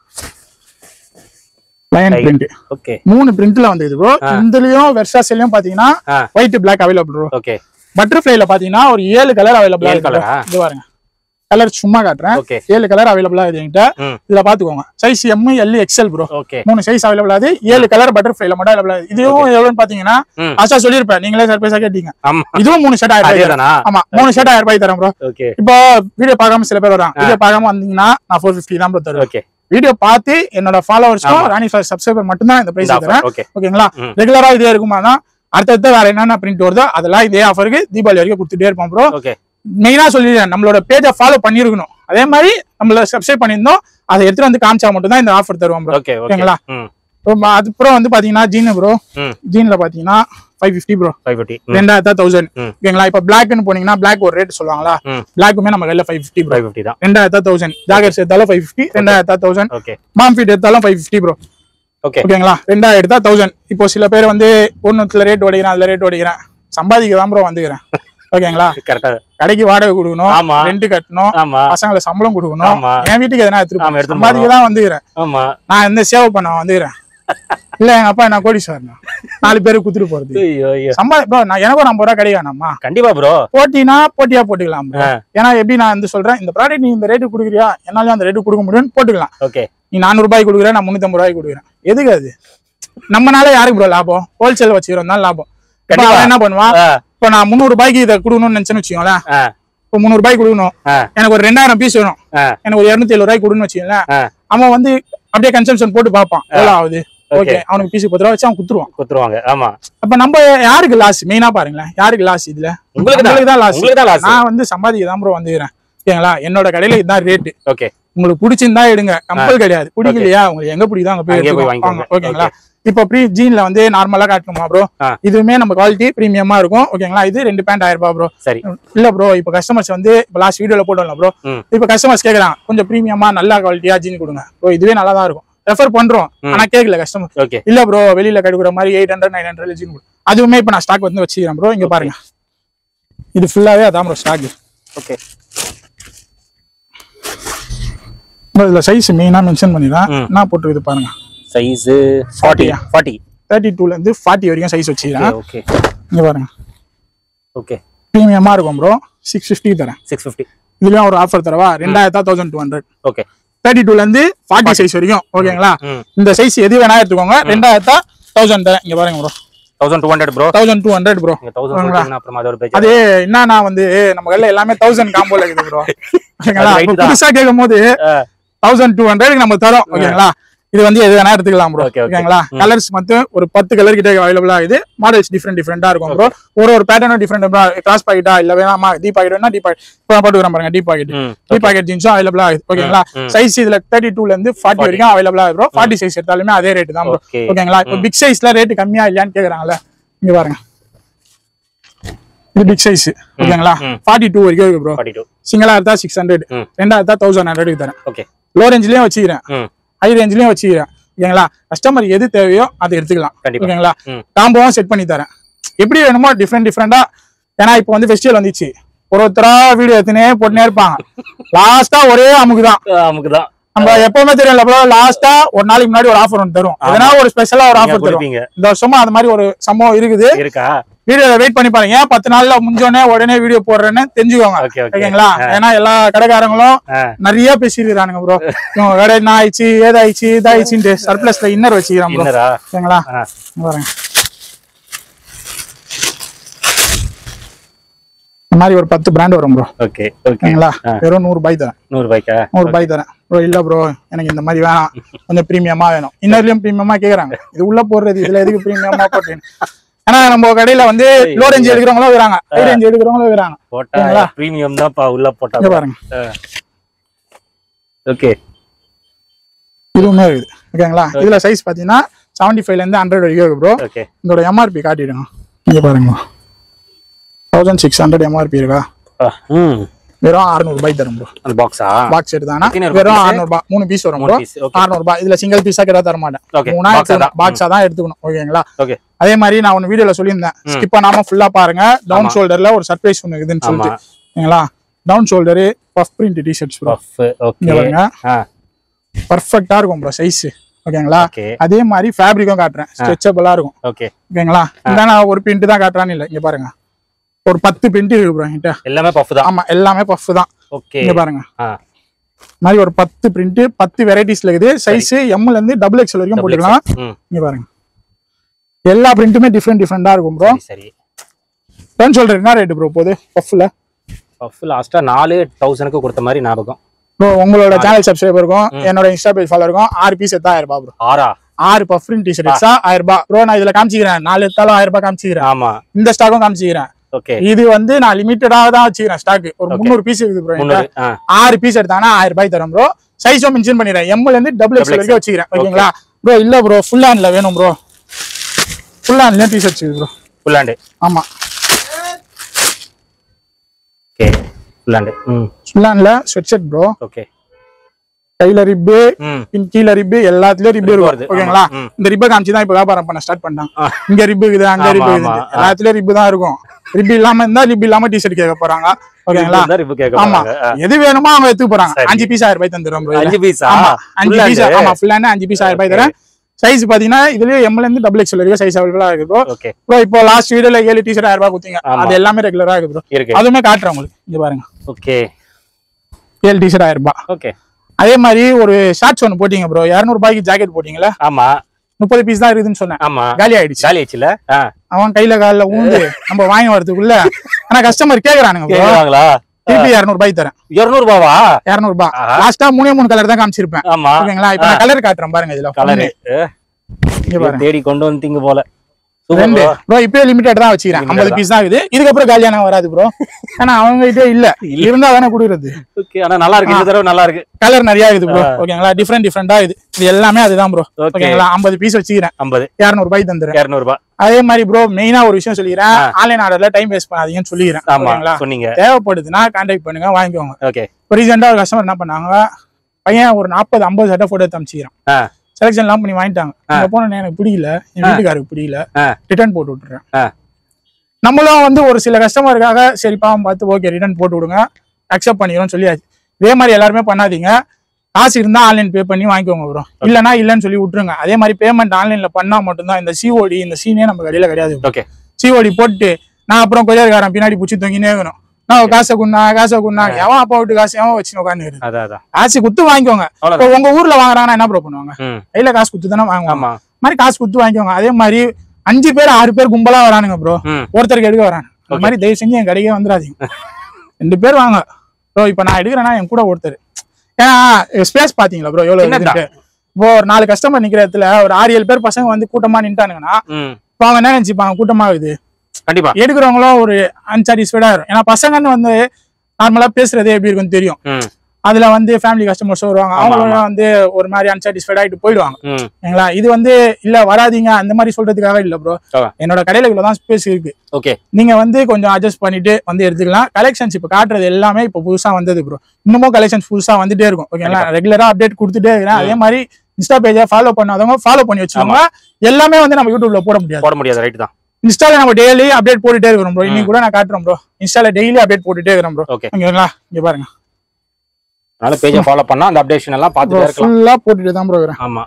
லயன் பிரிண்ட் ஓகே மூணு பிரிண்ட்ல வந்தது ப்ரோ இதுலயும் வெர்சா சேலயும் பாத்தீங்கன்னா white black available bro okay பட்டர்ஃப்ளைல பாத்தீங்கன்னா ஒரு ஏழு கலர் அவைலபிளா இருக்கு இது பாருங்க கலர் சும்மா காட்டுறேன் ஏழு கலர் அவைலபிளா இருக்கு என்கிட்ட இதுல பாத்துக்கோங்க size M L XL bro மூணு சைஸ் அவைலபிளா அது ஏழு கலர் பட்டர்ஃப்ளைல மட்டும் அவைலபிளா இதுவும் எவ்வளவுன்னு பாத்தீங்கன்னா ஆசா சொல்லிருப்பேன் நீங்களே சர்ப்ரைஸா கேட்டீங்க இதுவும் மூணு ஷர்ட் ஆயிரம் ரூபாய் ஆமா மூணு ஷர்ட் ஆயிரம் ரூபாய் தரேன் ப்ரோ இப்போ வீடியோ பார்க்காம சில பேர் வரான் வீடியோ பார்க்காம வந்தீங்கன்னா நான் ஃபோர் பிப்டி தான் ப்ரோ தருவேன் வீடியோ பார்த்து என்னோட ஃபாலோவர்ஸ்க்கும் ராணி சப்ஸ்கிரைபர் மட்டும் தான் இந்த பிரைஸ் தரேன் ஓகேங்களா ரெகுலரா இதே இருக்குமா அடுத்தடுத்து வேற என்னென்ன பிரிண்ட் வருதோ அதெல்லாம் இதே ஆஃபருக்கு தீபாவளி வரைக்கும் கொடுத்துட்டே இருப்போம் ப்ரோ மெயினா சொல்லிடுறேன் நம்மளோட பேஜை ஃபாலோ பண்ணிருக்கணும் அதே மாதிரி நம்மள சப்ஸ்கிரைப் பண்ணியிருந்தோம் அதை எடுத்துட்டு வந்து காமிச்சா மட்டும் தான் இந்த ஆஃபர் தருவோம் ப்ரோ ஓகேங்களா அதுக்கப்புறம் வந்து பாத்தீங்கன்னா ஜீன் ப்ரோ ஜீன்ல பாத்தீங்கன்னா ஃபைவ் பிப்டி ப்ரோ ரெண்டாயிரத்தி தௌசண்ட் ஓகேங்களா இப்ப பிளாக்னு போனீங்கன்னா பிளாக் ஒரு ரேட் சொல்லுவாங்களா பிளாக்குமே நம்ம கையில ஃபைவ் பிப்டி ப்ரோ ரெண்டாயிரத்தி தௌசண்ட் ஜாகர்ஸ் எடுத்தாலும் ஃபைவ் பிப்டி ரெண்டாயிரத்தி தௌசண்ட் மாம்ஃபிட் எடுத்தாலும் ஃபைவ் பிப்டி ப்ரோ ஓகேங்களா ரெண்டாயிரத்தா தௌசண்ட் இப்போ சில பேர் வந்து ஒன்னுத்துல ரேட் ஓடிக்கிறேன் அதுல ரேட் ஓடிக்கிறேன் சம்பாதிக்க தான் ப்ரோ வந்துக்கிறேன் ஓகேங்களா கடைக்கு வாடகை கொடுக்கணும் ரெண்ட் கட்டணும் பசங்களை சம்பளம் கொடுக்கணும் என் வீட்டுக்கு எதனா எடுத்துட்டு சம்பாதிக்க தான் வந்துக்கிறேன் நான் எந்த சேவை பண்ண வந்துக்கிறேன் இல்ல எங்க அப்பா என்ன கோடீஸ்வரன் நாலு பேருக்கு குத்துட்டு போறது சம்பாதி ப்ரோ நான் எனக்கும் ஐம்பது ரூபா கிடையாதுமா கண்டிப்பா ப்ரோ போட்டினா போட்டியா போட்டுக்கலாம் ஏன்னா எப்படி நான் வந்து சொல்றேன் இந்த ப்ராடக்ட் நீ இந்த ரேட்டு கொடுக்குறியா என்னாலும் அந்த ரேட்டு கொடுக்க முடியும்னு போட்டுக்கலாம் ஓகே நீ நானூறு ரூபாய்க்கு கொடுக்குறேன் நான் முன்னூத்தி ஐம்பது ரூபாய்க்கு கொடுக்குறேன் எதுக்கு அது நம்மனால யாருக்கு ப்ரோ லாபம் ஹோல்சேல் வச்சுக்கிறோம் தான் லாபம் என்ன பண்ணுவான் இப்ப நான் முந்நூறு ரூபாய்க்கு இதை கொடுக்கணும்னு நினைச்சேன்னு வச்சுக்கோங்களேன் இப்ப முந்நூறு ரூபாய்க்கு கொடுக்கணும் எனக்கு ஒரு ரெண்டாயிரம் பீஸ் வேணும் எனக்கு ஒரு இருநூத்தி எழுபது ரூபாய்க்கு கொடுன்னு வச்சுக்கோங்களேன் அவன் வந்து அப்படியே கன்சம்ஷன் போட்டு பார்ப்பான் எவ்வளவு ஆகுது ஓகே அவனுக்கு பீஸ் பத்து ரூபா வச்சு அவன் குத்துருவான் குத்துருவாங்க ஆமா அப்ப நம்ம யாருக்கு லாஸ் மெயினா பாருங்களேன் யாருக்கு லாஸ் இதுல உங்களுக்கு தான் லாஸ் நான் வந்து சம்பாதிக்க தான் ப்ரோ வந்துக்கிறேன் ஓகேங்களா என்னோட கடையில இதுதான் ரேட்டு ஓகே உங்களுக்கு பிடிச்சிருந்தா எடுங்க கம்பல் கிடையாது பிடிக்கலையா உங்களுக்கு எங்க பிடிக்குதோ அங்க போய் வாங்க ஓகேங்களா இப்ப ப்ரீ ஜீன்ல வந்து நார்மலா காட்டணுமா ப்ரோ இதுவுமே நம்ம குவாலிட்டி பிரீமியமா இருக்கும் ஓகேங்களா இது ரெண்டு பேண்ட் ஆயிரம் ரூபாய் ப்ரோ சரி இல்ல ப்ரோ இப்ப கஸ்டமர்ஸ் வந்து இப்ப லாஸ்ட் வீடியோல போட்டோம்ல ப்ரோ இப்ப கஸ்டமர்ஸ் கேக்குறாங்க கொஞ்சம் பிரீமியமா நல்ல குவாலிட்டியா ஜீன் கொடுங்க ப்ரோ இதுவே நல்லா தான் இருக்கும் ரெஃபர் பண்றோம் ஆனா கேட்கல கஸ்டமர் இல்ல ப்ரோ வெளியில கடுக்குற மாதிரி eight hundred nine hundred jean அதுவுமே இப்ப நான் ஸ்டாக் வந்து வச்சுக்கிறேன் ப்ரோ இங்க பாருங்க இது ஃபுல்லாவே அதான் ப்ரோ ஸ்டாக் ஓகே இதுல சைஸ் மெயினா மென்ஷன் பண்ணிடுறேன் என்ன போட்டுருக்குது பாருங்க சைஸ் ஃபார்ட்டி ஃபார்ட்டி தேர்ட்டி டூல இருந்து ஃபார்ட்டி வரைக்கும் சைஸ் வச்சுக்கிறேன் ஓகே இங்க பாருங்க ஓகே பிரீமியமா இருக்கும் ப்ரோ சிக்ஸ் ஃபிஃப்டி தரேன் சிக்ஸ் ஃபிஃப்டி இதுலயும் ஒரு ஆஃபர் தரவா ரெண்டாயிரத்தா thousand two hundred okay thirty டூல இருந்து ஃபார்ட்டி சைஸ் வரைக்கும் ஓகேங்களா இந்த சைஸ் எது வேணா எடுத்துக்கோங்க ரெண்டாயிரத்தா தௌசண்ட் தரேன் இங்க பாருங்க bro thousand two hundred bro thousand two hundred bro அது என்ன வந்து நம்ம கையில எல்லாமே தௌசண்ட் காம்போல இருக்குது ப்ரோ ஓகேங்களா புதுசா கேட்கும் போது தௌசண்ட் டூ ஹண்ட்ரட் நம்ம தரோம் ஓகேங்களா இது வந்து எது வேணா எடுத்துக்கலாம் ப்ரோ ஓகேங்களா கலர்ஸ் மட்டும் ஒரு பத்து கலர் கிட்ட அவைலபிளா ஆகுது மாடல்ஸ் டிஃப்ரெண்ட் டிஃப்ரெண்டா இருக்கும் ப்ரோ ஒரு ஒரு பேட்டர்னும் டிஃப்ரெண்ட் கிராஸ் பாக்கெட்டா இல்ல வேணாமா டீப் பாக்கெட் வேணா டீப் பாக்கெட் இப்போ போட்டுக்கிறேன் பாருங்க டீப் பாக்கெட் டீப் பாக்கெட் ஜீன்ஸும் அவைலபிளா ஆகுது ஓகேங்களா சைஸ் இதுல தேர்ட்டி டூல இருந்து ஃபார்ட்டி வரைக்கும் அவைலபிளா ஆகுது ப்ரோ ஃபார்ட்டி சைஸ் எடுத்தாலுமே அதே ரேட் தான் ப்ரோ ஓகேங்களா இப்போ பிக் சைஸ்ல ரேட் கம்மியா இல்லையான்னு கேக்குறாங்கல்ல இங்க பாருங்க இது பிக் சைஸ் ஓகேங்களா ஃபார்ட்டி டூ வரைக்கும் இருக்கு ப்ரோ சிங்கிளா இருந்தா சிக்ஸ் ஹண்ட்ரட் ரெண்டா இருந்தா தௌசண்ட் ஹண்ட்ரடுக்கு தரேன் ஓகே லோ ரேஞ்ச்லயும் வச்சுக்கிறேன் ஹை ரேஞ்ச்லயும் வச்சுக்கிறேன் ஓகேங்களா கஸ்டமர் எது தேவையோ அதை எடுத்துக்கலாம் ஓகேங்களா காம்போவும் செட் பண்ணி தரேன் எப்படி வேணுமோ டிஃப்ரெண்ட் டிஃப்ரெண்டா ஏன்னா இப்போ வந்து ஃபெஸ்டிவல் வந்துச்சு ஒரு ஒருத்தரா வீடியோ எடுத்துனே போட்டுனே இருப்பாங்க லாஸ்டா ஒரே அமுக்குதான் அமுக்குதான் நம்ம எப்பவுமே தெரியல ப்ரோ லாஸ்டா ஒரு நாளைக்கு முன்னாடி ஒரு ஆஃபர் ஒன்று தரும் எதனா ஒரு ஸ்பெஷலா ஒரு ஆஃபர் தரும் இந்த வருஷமா அந்த மாதிரி ஒரு சம்பவம் இருக்குது வீடியோ வெயிட் பண்ணி பாருங்க ஏன் பத்து நாள்ல முடிஞ்சோடனே உடனே வீடியோ போடுறேன்னு தெரிஞ்சுக்கோங்க ஓகேங்களா ஏன்னா எல்லா கடைக்காரங்களும் நிறைய பேசிருக்கானுங்க ப்ரோ இவங்க கடை என்ன ஆயிடுச்சு ஏதாயிடுச்சு இதாயிடுச்சுட்டு சர்ப்ளஸ்ல இன்னர் வச்சுக்கிறான் ப்ரோ ஓகேங்களா பாருங்க இந்த மாதிரி ஒரு பத்து பிராண்ட் வரும் ப்ரோ ஓகே ஓகேங்களா வெறும் நூறு ரூபாய் தரேன் நூறு ரூபாய்க்கா நூறு ரூபாய் தரேன் ப்ரோ இல்ல ப்ரோ எனக்கு இந்த மாதிரி வேணாம் கொஞ்சம் பிரீமியமா வேணும் இன்னர்லயும் பிரீமியமா கேக்குறாங்க இது உள்ள போடுறது இதுல எதுக்கு பிரீமியமா போட்டேன் ஆனா நம்ம கடையில வந்து லோ ரேஞ்ச் எடுக்கிறவங்களும் இருக்கிறாங்க ஹை ரேஞ்ச் எடுக்கிறவங்களும் இருக்கிறாங்க போட்டா பிரீமியம் தான் பா உள்ள போட்டா பாருங்க ஓகே இதுவுமே இருக்குது ஓகேங்களா இதுல சைஸ் பாத்தீங்கன்னா செவன்டி ஃபைவ்ல இருந்து ஹண்ட்ரட் வரைக்கும் இருக்கு ப்ரோ இதோட எம்ஆர்பி காட்டிடுங்க இங்க பாருங்க தௌசண்ட் சிக்ஸ் ஹண்ட்ரட் எம்ஆர்பி இருக்கா வெறும் அறுநூறு ரூபாய் தரும் ப்ரோ அந்த பாக்ஸா பாக்ஸ் எடுத்தானா வெறும் அறுநூறு ரூபாய் மூணு பீஸ் வரும் ப்ரோ அறுநூறு ரூபாய் இதுல சிங்கிள் பீஸா கிட்ட தர மாட்டேன் மூணாயிரம் பாக்ஸா தான் எடுத்துக்கணும் ஓகேங்களா அதே மாதிரி நான் ஒன்னு வீடியோல சொல்லியிருந்தேன் ஸ்கிப் பண்ணாம ஃபுல்லா பாருங்க டவுன் ஷோல்டர்ல ஒரு சர்ப்ரைஸ் ஒன்னு இருக்குன்னு சொல்லிட்டு ஓகேங்களா down shoulder puff print T shirts bro okay பாருங்க பெர்ஃபெக்ட்டா இருக்கும் ப்ரோ சைஸ் ஓகேங்களா அதே மாதிரி ஃபேப்ரிக்கும் காட்டுறேன் ஸ்ட்ரெச்சபிளா இருக்கும் ஓகே ஓகேங்களா இந்த நான் ஒரு பிரிண்ட் தான் காட்டுறான்னு இல்ல இங்க பாருங்க ஒரு பத்து பிரிண்ட் இருக்கு ப்ரோ என்கிட்ட எல்லாமே பஃப் தான் ஆமா எல்லாமே பஃப் தான் ஓகே இங்க பாருங்க மாதிரி ஒரு பத்து பிரிண்ட் பத்து வெரைட்டிஸ்ல இருக்குது சைஸ் எம்ல இருந்து டபுள் எக்ஸ்எல் வரைக்கும் போட்டுக்கலாம் இங்க பாருங்க எல்லா பிரிண்ட்டுமே டிஃபரெண்ட் டிஃபரெண்டா இருக்கும் ப்ரோ சரி டென் ஷோல்டர் என்ன ரேட் ப்ரோ போகுது பஃப்ல பஃப் லாஸ்டா நாலு தௌசண்ட்க்கு கொடுத்த மாதிரி ஞாபகம் ப்ரோ உங்களோட சேனல் சப்ஸ்கிரைபர் இருக்கும் என்னோட இன்ஸ்டா பேஜ் ஃபாலோ இருக்கும் ஆறு பீஸ் எடுத்தா ஆயிரம் ரூபாய் ப்ரோ ஆறா ஆறு பஃப் பிரிண்ட் டி ஷர்ட்ஸ் ஆயிரம் ரூபாய் ப்ரோ நான் இதுல காமிச்சிக்கிறேன் நாலு எடுத்தாலும் ஆயிரம் ரூபாய் காமிச்சிக்கிறேன் ஆமா இந்த ஸ்டாக்கும் காமிச்சிக்கிறேன் ஓகே இது வந்து நான் லிமிட்டடா தான் வச்சுக்கிறேன் ஸ்டாக் ஒரு முந்நூறு பீஸ் இருக்குது ப்ரோ ஆறு பீஸ் எடுத்தானா ஆயிரம் ரூபாய் தரும் ப்ரோ சைஸும் மென்ஷன் பண்ணிடுறேன் எம்ல இருந்து டபுள் எக்ஸ்எல் வரைக்கும் வச்சுக்கிறேன் ஓகேங்களா ப்ரோ இல்ல ப்ரோ ஃபுல் ஹேண்ட்ல வேணும் ப்ரோ ஃபுல் ஹேண்ட்ல T shirts bro full hand ஆமா ஓகே ஃபுல் ஹேண்ட் ம் ஃபுல் ஹேண்ட்ல ஸ்வெட் ஷர்ட் ப்ரோ ஓகே கையில ரிப்பு பின் கீழ ரிப்பு எல்லாத்துலயும் ரிப்பு இருக்கும் ஓகேங்களா இந்த ரிப்பை காமிச்சு தான் இப்ப வியாபாரம் பண்ண ஸ்டார்ட் பண்ணாங்க இங்க ரிப்பு இருக்குது அங்க ரிப்பு இருக்குது எல்லாத்துலயும் ரிப்பு தான் இருக்கும் ரிப்பு இல்லாம இருந்தா ரிப்பு இல்லாம டி ஷர்ட் கேட்க போறாங்க ஓகேங்களா ஆமா எது வேணுமோ அவங்க எடுத்து போறாங்க அஞ்சு பீஸ் ஆயிரம் ரூபாய் தந்துடுறோம் அஞ்சு பீஸ் அஞ்சு பீஸ் ஆமா ஃபுல் ஹேண்ட் அஞ்சு பீஸ் ஆயிரம் ரூபாய் தரேன் சைஸ் பாத்தீங்கன்னா இதுலயே எம்ல இருந்து டபுள் எக்ஸ்எல் வரைக்கும் சைஸ் அவைலபிளா இருக்கு ப்ரோ ப்ரோ இப்போ லாஸ்ட் வீடியோல ஏழு டி ஷர்ட் ஆயிரம் ரூபாய் கொடுத்தீங்க அது எல்லாமே ரெகுலரா இருக்கு ப்ரோ அதுவுமே காட்டுறேன் உங்களுக்கு இங்க பாருங்க ஓகே ஏழு டி ஷர்ட் ஆயிரம் ரூபாய் ஓகே அதே மாதிரி ஒரு ஷார்ட்ஸ் ஒன்னு போட்டீங்க ப்ரோ இருநூறு ரூபாய்க்கு ஜாக்கெட் போட்டீங்களா ஆமா முப்பது பீஸ் தான் இருக்குதுன்னு சொன்னேன் ஆமா காலி ஆயிடுச்சு காலி ஆயிடுச்சுல அவன் கையில காலில் ஊந்து நம்ம வாங்கி வரதுக்குள்ள ஆனா கஸ்டமர் கேக்குறானுங்க திருப்பி இருநூறு ரூபாய் தரேன் இருநூறு ரூபாவா இருநூறு ரூபாய் லாஸ்டா மூணே மூணு கலர் தான் காமிச்சிருப்பேன் ஓகேங்களா இப்ப நான் கலர் காட்டுறேன் பாருங்க இதுல கலர் தேடி கொண்டு வந்தீங்க போல ப்ரோ இப்பயே லிமிட்டட் தான் வச்சுக்கிறேன் ஐம்பது பீஸ் தான் இருக்குது இதுக்கப்புறம் காலியான வராது ப்ரோ ஆனா அவங்க கிட்டே இல்ல இருந்தா தானே குடுக்குறது ஓகே ஆனா நல்லா இருக்கு இந்த தடவை நல்லா இருக்கு கலர் நிறைய இருக்குது ப்ரோ ஓகேங்களா டிஃபரெண்ட் டிஃபரெண்டா இது இது எல்லாமே அதுதான் ப்ரோ ஓகேங்களா ஐம்பது பீஸ் வச்சுக்கிறேன் ஐம்பது இருநூறு ரூபாய் தந்துறேன் இருநூறு ரூபாய் அதே மாதிரி ப்ரோ மெயினா ஒரு விஷயம் சொல்லிக்கிறேன் ஆன்லைன் ஆர்டர்ல டைம் வேஸ்ட் பண்ணாதீங்கன்னு சொல்லிக்கிறேன் ஓகேங்களா சொன்னீங்க தேவைப்படுதுன்னா கான்டாக்ட் பண்ணுங்க வாங்கிக்கோங்க ஓகே இப்போ ரீசெண்டா ஒரு கஸ்டமர் என்ன பண்ணாங்க பையன் ஒரு நாற்பது ஐம்பது சட்டை போட்டு எடுத்து அமைச்சிக்கிறான் செலக்ஷன் எல்லாம் பண்ணி வாங்கிட்டாங்க அங்க போன எனக்கு பிடிக்கல என் வீட்டுக்காருக்கு பிடிக்கல ரிட்டர்ன் போட்டு விட்டுறேன் நம்மளும் வந்து ஒரு சில கஸ்டமருக்காக சரி பாவம் பார்த்து ஓகே ரிட்டர்ன் போட்டு விடுங்க அக்செப்ட் பண்ணிக்கிறோம் சொல்லியாச்சு இதே மாதிரி எல்லாருமே பண்ணாதீங்க காசு இருந்தா ஆன்லைன் பே பண்ணி வாங்கிக்கோங்க ப்ரோ இல்லைன்னா இல்லைன்னு சொல்லி விட்டுருங்க அதே மாதிரி பேமெண்ட் ஆன்லைன்ல பண்ணா மட்டும்தான் இந்த சிஓடி இந்த சீனே நம்ம கடையில கிடையாது சிஓடி போட்டு நான் அப்புறம் கொரியர்காரன் பின்னாடி பிடிச்சி தொங்கினே இருக்கணும் நான் காசை குண்ணா காசை குண்ணா எவன் அப்பா விட்டு காசு எவன் வச்சு உட்காந்து காசு குத்து வாங்கிக்கோங்க உங்க ஊர்ல வாங்குறாங்கன்னா என்ன ப்ரோ பண்ணுவாங்க கையில காசு குத்து தானே வாங்குவாங்க மாதிரி காசு குத்து வாங்கிக்கோங்க அதே மாதிரி அஞ்சு பேர் ஆறு பேர் கும்பலா வரானுங்க ப்ரோ ஒருத்தருக்கு எடுக்க வராங்க அந்த மாதிரி தயவு செஞ்சு என் கடைக்கே வந்துடாதீங்க ரெண்டு பேர் வாங்க ப்ரோ இப்ப நான் எடுக்கிறேன்னா என் கூட ஒருத்தர் ஏன்னா ஸ்பேஸ் பாத்தீங்களா ப்ரோ எவ்வளவு இப்போ ஒரு நாலு கஸ்டமர் நிக்கிற இடத்துல ஒரு ஆறு ஏழு பேர் பசங்க வந்து கூட்டமா நின்ட்டானுங்கன்னா இப்போ அவங்க என்ன நினைச்சுப்பாங்க கூட்டமா இருக்குது கண்டிப்பா எடுக்கிறவங்களும் ஒரு அன்சாட்டிஸ்ஃபைடா இருக்கும் ஏன்னா பசங்கன்னு வந்து நார்மலா பேசுறதே எப்படி இருக்குன்னு தெரியும் அதுல வந்து ஃபேமிலி கஸ்டமர்ஸ் வருவாங்க, அவங்களும் வந்து ஒரு மாதிரி அன்சாட்டிஸ்ஃபைட் ஆயிட்டு போயிடுவாங்க. சரிங்களா? இது வந்து இல்ல வராதீங்க அந்த மாதிரி சொல்றதுக்காக இல்ல ப்ரோ. என்னோட கடையில இவ்வளவுதான் ஸ்பேஸ் இருக்கு. ஓகே, நீங்க வந்து கொஞ்சம் அட்ஜஸ்ட் பண்ணிட்டு வந்து எடுத்துக்கலாம். கலெக்ஷன்ஸ் இப்ப காட்டுறது எல்லாமே இப்ப புதுசா வந்தது ப்ரோ. இன்னமும் கலெக்ஷன்ஸ் புதுசா வந்துட்டே இருக்கும். ஓகேங்களா? ரெகுலரா அப்டேட் கொடுத்துட்டே இருக்கிறேன். அதே மாதிரி இன்ஸ்டா பேஜை ஃபாலோ பண்ணாதவங்க ஃபாலோ பண்ணி வச்சுக்கோங்க. எல்லாமே வந்து நம்ம யூடியூப்ல போட முடியாது போட முடியாது ரைட் தான். இன்ஸ்டால நம்ம டெய்லி அப்டேட் போட்டுட்டே இருக்கிறோம் ப்ரோ. இன்னைக்கு கூட நான் காட்டுறேன் ப்ரோ. இன்ஸ்டால டெய்லி அப்டேட் போட்டுட்டே இருக்கிறோம் ப்ரோ. ஓகேங்களா? இங்க பாருங்க, அதனால பேஜை ஃபாலோ பண்ணா அந்த அப்டேஷன் எல்லாம் பார்த்துட்டே இருக்கலாம். ஃபுல்லா போட்டுட்டே தான் ப்ரோ இருக்கேன். ஆமா,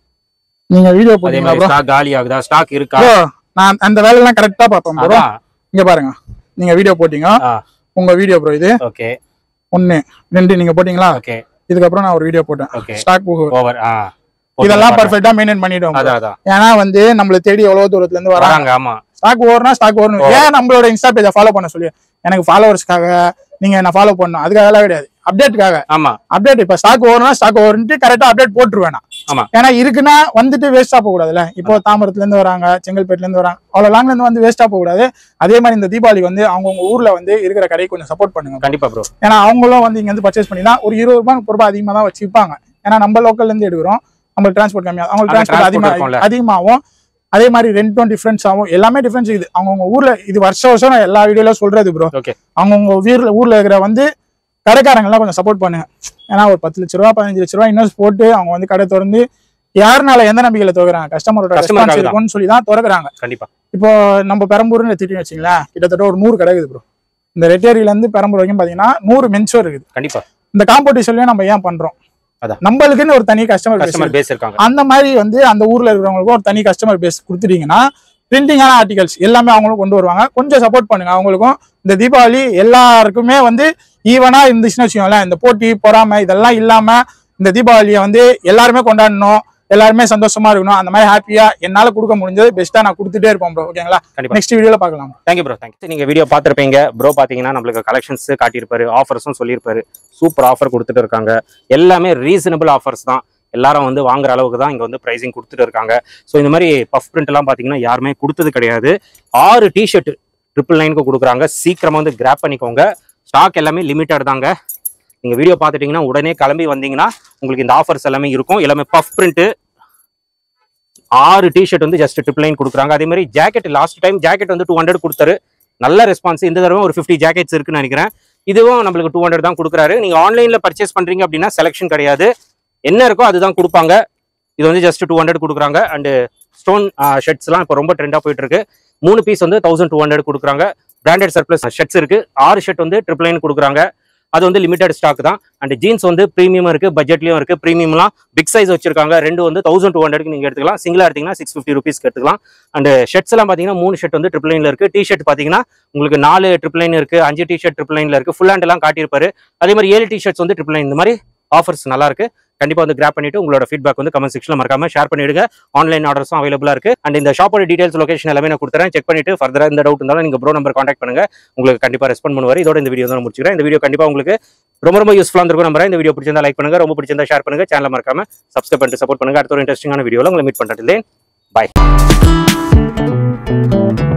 நீங்க வீடியோ போடுறீங்களா ப்ரோ? ஸ்டாக் காலி ஆகுதா, ஸ்டாக் இருக்கா? ப்ரோ நான் அந்த வேலை எல்லாம் கரெக்ட்டா பாப்பேன் ப்ரோ. இங்க பாருங்க, நீங்க வீடியோ போட்டீங்க, உங்க வீடியோ ப்ரோ இது. ஓகே, ஒன்னு ரெண்டு நீங்க போட்டீங்களா? ஓகே, இதுக்கு அப்புறம் நான் ஒரு வீடியோ போட்டேன். Stock over. ஆ, இதெல்லாம் பெர்ஃபெக்ட்டா மெயின்டைன் பண்ணிடுவோம். ஏன்னா வந்து நம்மள தேடி எவ்வளவு தூரத்துல இருந்து வராங்க. ஆமா, ஸ்டாக் ஓவர்னா ஸ்டாக் ஓவர். ஏன் நம்மளோட இன்ஸ்டா பேஜை ஃபாலோ பண்ண சொல்லி எனக்கு ஃபாலோவர்ஸ்க்காக நீங்க என்ன ஃபாலோ பண்ணணும் அதுக்காக எல்லாம் கிடையாது, அப்டேட்டுக்காக. ஆமா, அப்டேட் இப்ப ஸ்டாக் ஓவர்னா ஸ்டாக் ஓவர்ன்ட்டு கரெக்டா அப்டேட் போட்டுருவேன். ஆமா, ஏன்னா இருக்குன்னா வந்துட்டு வேஸ்டா போக கூடாதுல்ல. இப்போ தாம்பரத்துல இருந்து வராங்க, செங்கல்பேட்ல இருந்து வராங்க, அவ்வளவு லாங்ல இருந்து வந்து வேஸ்டா போக கூடாது. அதே மாதிரி இந்த தீபாவளி வந்து அவங்கவுங்க ஊர்ல வந்து இருக்கிற கடைக்கு கொஞ்சம் சப்போர்ட் பண்ணுங்க. கண்டிப்பா ப்ரோ. ஏன்னா அவங்களும் வந்து இங்க இருந்து பர்ச்சேஸ் பண்ணினா ஒரு இருபது ரூபாய் முப்பது ரூபாய் அதிகமா தான் வச்சுப்பாங்க. ஏன்னா நம்ம லோக்கல்ல இருந்து எடுக்கிறோம், நம்மளுக்கு டிரான்ஸ்போர்ட் கம்மியா, அவங்களுக்கு டிரான்ஸ்போர்ட் அதிகமா அதிகமாகும். அதே மாதிரி ரெண்டும் டிஃபரன்ஸ் ஆகும், எல்லாமே டிஃபரன்ஸ் இருக்குது. அவங்கவுங்க ஊர்ல இது வருஷம் வருஷம் நான் எல்லா வீடியோல சொல்றது ப்ரோ. அவங்கவுங்க ஊர்ல ஊர்ல இருக்கிற வந்து கடைக்காரங்க எல்லாம் கொஞ்சம் சப்போர்ட் பண்ணுங்க. ஏன்னா ஒரு பத்து லட்ச ரூபா பதினஞ்சு லட்ச ரூபா இன்வெஸ்ட் போட்டு அவங்க வந்து கடை திறந்து யாருனால எந்த நம்பிக்கையில திறக்கிறாங்க, கஸ்டமரோட ரெஸ்பான்ஸ் இருக்கும்னு சொல்லி தான் திறக்கிறாங்க. கண்டிப்பா. இப்போ நம்ம பெரம்பூர்னு எடுத்துட்டு வச்சுங்களேன், கிட்டத்தட்ட ஒரு நூறு கடை இருக்குது ப்ரோ. இந்த ரெட்டேரியில இருந்து பெரம்பூர் வரைக்கும் பாத்தீங்கன்னா நூறு மென்ஷோர் இருக்குது. கண்டிப்பா. இந்த காம்படிஷன்லயும் நம்ம ஏன் பண்றோம், நம்மளுக்குன்னு ஒரு தனி கஸ்டமர் பேஸ் இருக்காங்க. அந்த மாதிரி வந்து அந்த ஊர்ல இருக்கிறவங்களுக்கு ஒரு தனி கஸ்டமர் பேஸ் கொடுத்துட்டீங்கன்னா பிரிண்டிங்கான ஆர்டிகல்ஸ் எல்லாமே அவங்களும் கொண்டு வருவாங்க. கொஞ்சம் சப்போர்ட் பண்ணுங்க அவங்களுக்கும். இந்த தீபாவளி எல்லாருக்குமே வந்து ஈவனா இருந்துச்சுன்னு வச்சுக்கோங்களேன். இந்த போட்டி பொறாமை இதெல்லாம் இல்லாம இந்த தீபாவளியை வந்து எல்லாருமே கொண்டாடணும், எல்லாருமே சந்தோஷமா இருக்கணும். அந்த மாதிரி ஹாப்பியா என்னால கொடுக்க முடிஞ்சது பெஸ்ட்டா நான் கொடுத்துட்டே இருப்போம் ப்ரோ. ஓகேங்களா? நெக்ஸ்ட் வீடியோல பார்க்கலாம். Thank you bro. தேங்க்யூ. நீங்க வீடியோ பார்த்துருப்பீங்க ப்ரோ. பாத்தீங்கன்னா நம்மளுக்கு கலெக்ஷன்ஸ் காட்டியிருப்பாரு, ஆஃபர்ஸும் சொல்லியிருப்பாரு. சூப்பர் ஆஃபர் கொடுத்துட்டு இருக்காங்க. எல்லாமே ரீசனபிள் ஆஃபர்ஸ் தான். எல்லாரும் வந்து வாங்குற அளவுக்கு தான் இங்க வந்து பிரைசிங் கொடுத்துட்டு இருக்காங்க. ஸோ இந்த மாதிரி பஃப் பிரிண்ட் எல்லாம் பாத்தீங்கன்னா யாருமே கொடுத்தது கிடையாது. ஆறு டிஷர்ட் ட்ரிபிள் நைனுக்கு கொடுக்குறாங்க. சீக்கிரமா வந்து கிராப் பண்ணிக்கோங்க. ஸ்டாக் எல்லாமே லிமிட்டட் தாங்க. நீங்க வீடியோ பார்த்துட்டீங்கன்னா உடனே கிளம்பி வந்தீங்கன்னா உங்களுக்கு இந்த ஆஃபர்ஸ் எல்லாமே இருக்கும். எல்லாமே பஃப் பிரிண்ட். ஆறு டிஷர்ட் வந்து ஜஸ்ட் ட்ரிபிள் நைன் கொடுக்குறாங்க. அதே மாதிரி ஜாக்கெட் லாஸ்ட் டைம் ஜாக்கெட் வந்து டூ ஹண்ட்ரட் கொடுத்தாரு. நல்ல ரெஸ்பான்ஸ். இந்த தடவை ஒரு ஃபிஃப்டி ஜாக்கெட்ஸ் இருக்குன்னு நினைக்கிறேன். இதுவும் நம்மளுக்கு டூ ஹண்ட்ரட் தான் கொடுக்குறாரு. நீங்க ஆன்லைன்ல பர்ச்சேஸ் பண்றீங்க அப்படின்னா செலெக்ஷன் கிடையாது, என்ன இருக்கோ அதுதான் கொடுப்பாங்க. இது வந்து ஜஸ்ட் டூ ஹண்ட்ரட் கொடுக்குறாங்க. அண்ட் ஸ்டோன் ஷர்ட்ஸ்லாம் இப்போ ரொம்ப ட்ரெண்டாக போயிட்டு இருக்கு. மூணு பீஸ் வந்து தௌசண்ட் டூ ஹண்ட்ரட் கொடுக்குறாங்க. பிராண்டட் சர்ப்ளஸ் ஷர்ட்ஸ் இருக்கு. ஆறு ஷர்ட் வந்து ட்ரிபிள் நைன் கொடுக்குறாங்க. அது வந்து லிமிடெட் ஸ்டாக் தான். அண்ட் ஜீன்ஸ் வந்து ப்ரீமியம் இருக்கு, பட்ஜெட்லயும் இருக்கு. ப்ரீமியம்லாம் பிக் சைஸ் வச்சிருக்காங்க. ரெண்டு வந்து தௌசண்ட் டூ ஹண்ட்ரட்க்கு நீங்க எடுத்துக்கலாம். சிங்கிளா எடுத்தீங்கன்னா சிக்ஸ் ஃபிஃப்டி ருபீஸ்க்கு எடுத்துக்கலாம். அண்ட் ஷர்ட்ஸ் எல்லாம் பாத்தீங்கன்னா மூணு ஷர்ட் வந்து ட்ரிபிள் நைன்ல இருக்கு. டி ஷர்ட் பாத்தீங்கன்னா உங்களுக்கு நாலு ட்ரிபிள் நைன் இருக்கு, அஞ்சு டி ஷர்ட் ட்ரிபிள் நைன்ல இருக்கு. ஃபுல் ஹேண்ட் எல்லாம் காட்டியிருப்பாரு. அதே மாதிரி ஏழு டி ஷர்ட்ஸ் வந்து ட்ரிபிள் நைன். இந்த மாதிரி ஆஃபர்ஸ் நல்லா இருக்கு. கண்டிப்பா வந்து கிராப் பண்ணிட்டு உங்களோட ஃபீட்பேக் வந்து கமெண்ட் செக்ஷன்ல மறக்காம ஷேர் பண்ணிடுங்க. ஆன்லைன் ஆர்டர்ஸும் அவைலபிளா இருக்கு. அண்ட் இந்த ஷாப்போட டீடைல்ஸ் லொகேஷன் எல்லாமே நான் கொடுத்துறேன். செக் பண்ணிட்டு ஃபர்தரா இந்த டவுட் இருந்தாலும் நீங்க ப்ரோ நம்பர் கான்டாக்ட் பண்ணுங்க. உங்களுக்கு கண்டிப்பா ரெஸ்பாண்ட் பண்ணுவாரு. இதோட இந்த வீடியோ தான் முடிச்சுக்கிறேன். இந்த வீடியோ கண்டிப்பா உங்களுக்கு ரொம்ப ரொம்ப யூஸ்ஃபுல்லா இருக்கும் நம்புறேன். இந்த வீடியோ பிடிச்சிருந்தா லைக் பண்ணுங்க, ரொம்ப பிடிச்சிருந்தா ஷேர் பண்ணுங்க, சேனலை மறக்காம சப்ஸ்கிரைப் பண்ணிட்டு சப்போர்ட் பண்ணுங்க. அடுத்த ஒரு இன்ட்ரெஸ்டிங்கான வீடியோல உங்களை மீட் பண்றேன். பாய்.